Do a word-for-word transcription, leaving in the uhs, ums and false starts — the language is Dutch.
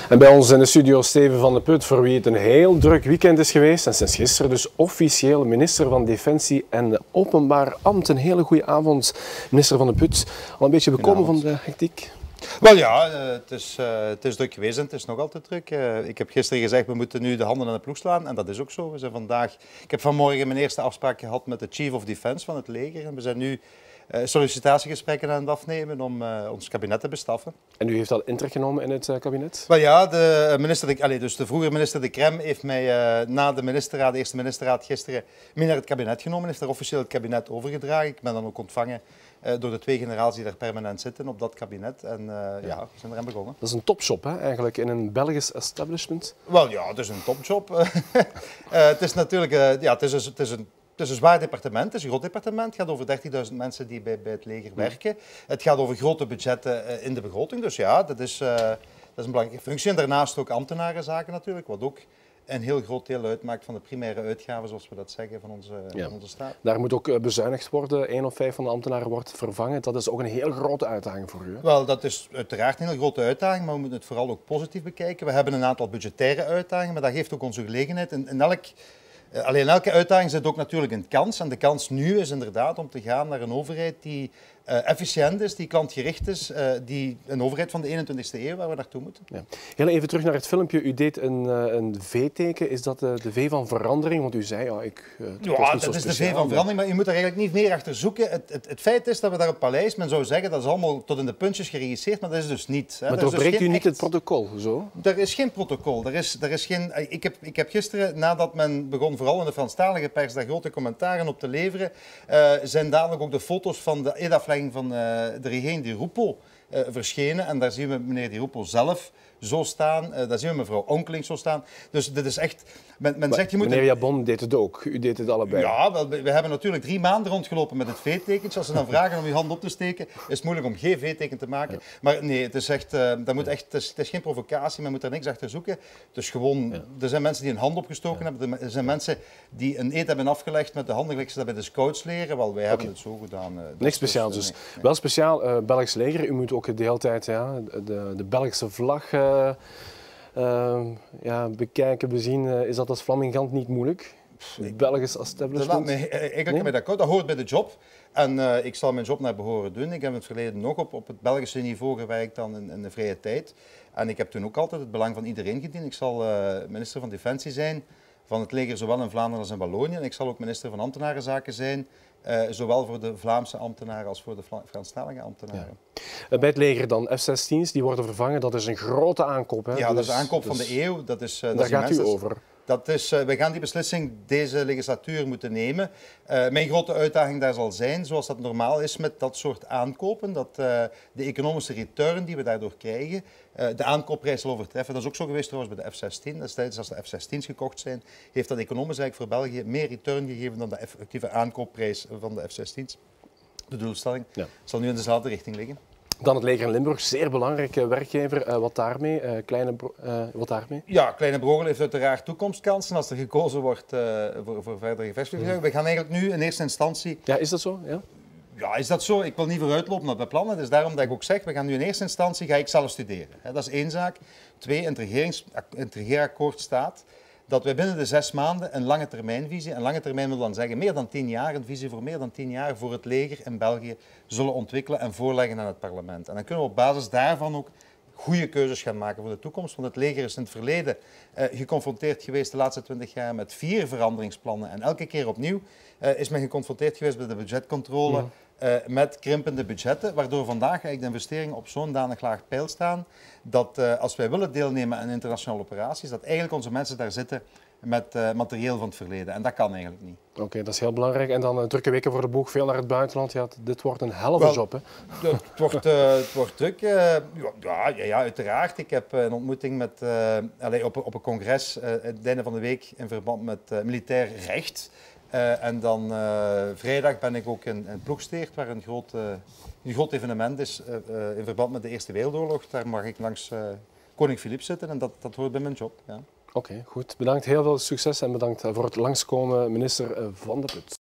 En bij ons in de studio Steven van de Put, voor wie het een heel druk weekend is geweest en sinds gisteren dus officieel minister van Defensie en Openbaar Ambt. Een hele goede avond, minister van de Put. Al een beetje bekomen van de hectiek? Wel ja, uh, het, is, uh, het is druk geweest en het is nog altijd druk. Uh, ik heb gisteren gezegd, we moeten nu de handen aan de ploeg slaan en dat is ook zo. We zijn vandaag, ik heb vanmorgen mijn eerste afspraak gehad met de Chief of Defence van het leger en we zijn nu uh, sollicitatiegesprekken aan het afnemen om uh, ons kabinet te bestaffen. En u heeft al intrek genomen in het uh, kabinet? Wel ja, de, minister de, allez, dus de vroegere minister De Crème heeft mij uh, na de ministerraad, de eerste ministerraad gisteren mee naar het kabinet genomen, heeft daar officieel het kabinet overgedragen. Ik ben dan ook ontvangen uh, door de twee generaals die daar permanent zitten op dat kabinet. En uh, ja. ja, we zijn eraan begonnen. Dat is een topjob hè, eigenlijk in een Belgisch establishment? Wel ja, het is een topjob. uh, het is natuurlijk uh, ja, het is, het is een Het is een zwaar departement, het is een groot departement. Het gaat over dertigduizend mensen die bij, bij het leger werken. Het gaat over grote budgetten uh, in de begroting. Dus ja, dat is, uh, dat is een belangrijke functie. En daarnaast ook ambtenarenzaken natuurlijk, wat ook een heel groot deel uitmaakt van de primaire uitgaven, zoals we dat zeggen, van onze, ja. van onze staat. Daar moet ook bezuinigd worden. Eén of vijf van de ambtenaren wordt vervangen. Dat is ook een heel grote uitdaging voor u. Hè? Wel, dat is uiteraard een heel grote uitdaging, maar we moeten het vooral ook positief bekijken. We hebben een aantal budgettaire uitdagingen, maar dat geeft ook onze gelegenheid. In, in elk... Alleen elke uitdaging zit ook natuurlijk een kans. En de kans nu is inderdaad om te gaan naar een overheid die uh, efficiënt is, die klantgericht is, uh, die een overheid van de eenentwintigste eeuw waar we naartoe moeten. Ja. Heel even terug naar het filmpje. U deed een, uh, een V-teken. Is dat uh, de V van verandering? Want u zei, ja, ik... Uh, ja, dat is de V van verandering, maar je moet er eigenlijk niet meer achter zoeken. Het, het, het feit is dat we daar op het paleis, men zou zeggen, dat is allemaal tot in de puntjes geregisseerd, maar dat is dus niet. Hè. Maar doorbreekt dus u niet echt... het protocol, zo? Er is geen protocol. Er is, er is geen... ik, heb, ik heb gisteren, nadat men begon vooral in de Franstalige pers daar grote commentaren op te leveren, uh, zijn dadelijk ook de foto's van de eetaflegging van uh, de regering Di Rupo uh, verschenen. En daar zien we meneer Di Rupo zelf zo staan. Uh, daar zien we mevrouw Onkeling zo staan. Dus dit is echt... Men, men zegt, je moet meneer Jabon deed het ook. U deed het allebei. Ja, wel, we hebben natuurlijk drie maanden rondgelopen met het V-tekentje. Als ze dan vragen om uw hand op te steken, is het moeilijk om geen V-teken te maken. Ja. Maar nee, het is echt... Uh, dat moet echt het, is, het is geen provocatie, men moet er niks achter zoeken. Het is gewoon... Ja. Er zijn mensen die een hand opgestoken ja. hebben. Er zijn mensen die een eet hebben afgelegd met de handen, gelijk ze dat bij de scouts leren. Wel, wij okay. hebben het zo gedaan. Uh, niks speciaals dus. Nee, nee. Wel speciaal, uh, Belgisch leger. U moet ook de hele tijd ja, de, de Belgische vlag... Uh, Uh, ja, bekijken, bezien, uh, is dat als Flamingant niet moeilijk? Nee. Belgisch establishment? Nee, eigenlijk nee? dat, dat hoort bij de job. En uh, ik zal mijn job naar behoren doen. Ik heb in het verleden nog op, op het Belgische niveau gewerkt dan in, in de vrije tijd. En ik heb toen ook altijd het belang van iedereen gediend. Ik zal uh, minister van Defensie zijn, van het leger zowel in Vlaanderen als in Wallonië. En ik zal ook minister van Ambtenarenzaken zijn. Uh, zowel voor de Vlaamse ambtenaren als voor de Franstalige ambtenaren. Ja. Uh, bij het leger dan, F zestien's, die worden vervangen, dat is een grote aankoop. Hè? Ja, dat dus, is de aankoop dus, van de eeuw. Dat is, uh, daar dat gaat is u over. Dat is, uh, wij gaan die beslissing deze legislatuur moeten nemen. Uh, mijn grote uitdaging daar zal zijn, zoals dat normaal is met dat soort aankopen, dat uh, de economische return die we daardoor krijgen, uh, de aankoopprijs zal overtreffen. Dat is ook zo geweest trouwens bij de F zestien. Destijds als de F zestien's gekocht zijn, heeft dat economisch eigenlijk voor België meer return gegeven dan de effectieve aankoopprijs van de F zestien's. De doelstelling ja. zal nu in dezelfde richting liggen. Dan het leger in Limburg, zeer belangrijke werkgever. Uh, wat daarmee? Uh, kleine uh, wat daarmee? Ja, Kleine Brogel heeft uiteraard toekomstkansen als er gekozen wordt uh, voor, voor verdere gevestigingen. Mm. We gaan eigenlijk nu in eerste instantie... Ja, is dat zo? Ja? Ja, is dat zo? Ik wil niet vooruitlopen op de plannen. Dus daarom dat ik ook zeg, we gaan nu in eerste instantie ga ik zelf studeren. He, dat is één zaak. Twee, in het regeerakkoord staat dat wij binnen de zes maanden een lange termijnvisie, een lange termijn wil dan zeggen meer dan tien jaar, een visie voor meer dan tien jaar voor het leger in België zullen ontwikkelen en voorleggen aan het parlement. En dan kunnen we op basis daarvan ook goede keuzes gaan maken voor de toekomst. Want het leger is in het verleden uh, geconfronteerd geweest de laatste twintig jaar met vier veranderingsplannen. En elke keer opnieuw uh, is men geconfronteerd geweest bij de budgetcontrole mm. uh, met krimpende budgetten. Waardoor vandaag eigenlijk de investeringen op zo'n danig laag peil staan dat uh, als wij willen deelnemen aan internationale operaties, dat eigenlijk onze mensen daar zitten met uh, materieel van het verleden. En dat kan eigenlijk niet. Oké, okay, dat is heel belangrijk. En dan uh, drukke weken voor de boeg, veel naar het buitenland. Ja, dit wordt een helft job, hè? Het wordt, uh, het wordt druk. Uh, ja, ja, ja, uiteraard. Ik heb uh, een ontmoeting met, uh, allez, op, op een congres uh, het einde van de week in verband met uh, militair recht. Uh, en dan uh, vrijdag ben ik ook in, in Ploegsteert, waar een groot, uh, een groot evenement is uh, uh, in verband met de Eerste Wereldoorlog. Daar mag ik langs uh, koning Filip zitten en dat, dat hoort bij mijn job. Ja. Oké, okay, goed. Bedankt. Heel veel succes en bedankt voor het langskomen, minister Van de Put.